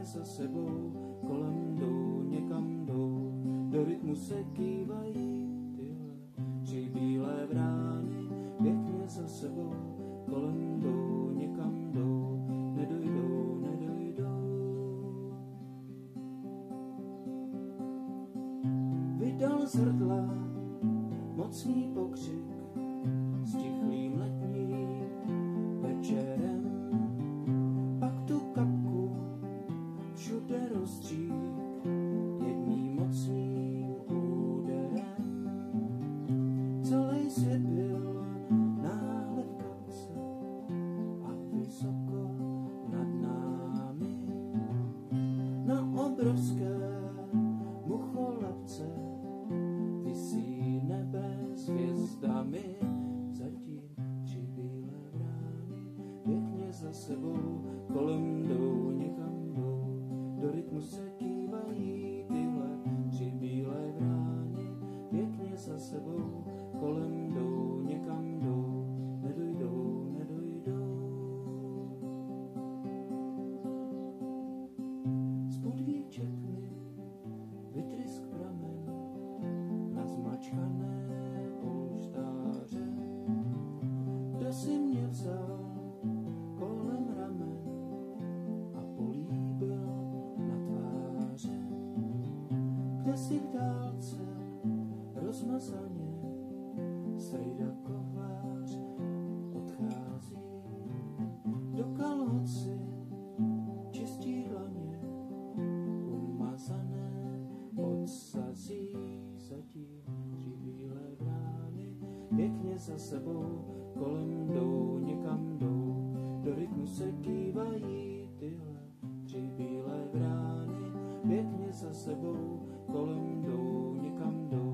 za sebou, kolem jdou, někam jdou, do rytmu se kývají tyhle tři bílé vrány, pěkně za sebou, kolem jdou, někam jdou, nedojdou, nedojdou. Vydal z hrdla mocný pokřik s tichlým letním večerem, pak tu kapku všude rozstřík jedním mocným úderem. Celý svět byl náhle v kapse a vysoko nad námi na obrovské mucholepce visí nebe s hvězdami, zatím tři bílé vrány pěkně za sebou, kolem jdou, někam jdou, do rytmu se kývají tyhle tři bílé vrány pěkně za sebou, kolem jdou, někam jdou, nedojdou, nedojdou. Spod víček mi vytrysk pramen na zmačkané polštáře. Kdo si mě vzal kolem ramen a políbil na tváře, kde si v dálce rozmazaně strejda kovář odchází, do kalhoci čistí dlaně umazané odsazí, zatím tři bílé vrány pěkně za sebou, kolem jdou, někam jdou, do rytmu se kývají tyhle tři bílé vrány pěkně za sebou, kolem jdou, někam jdou.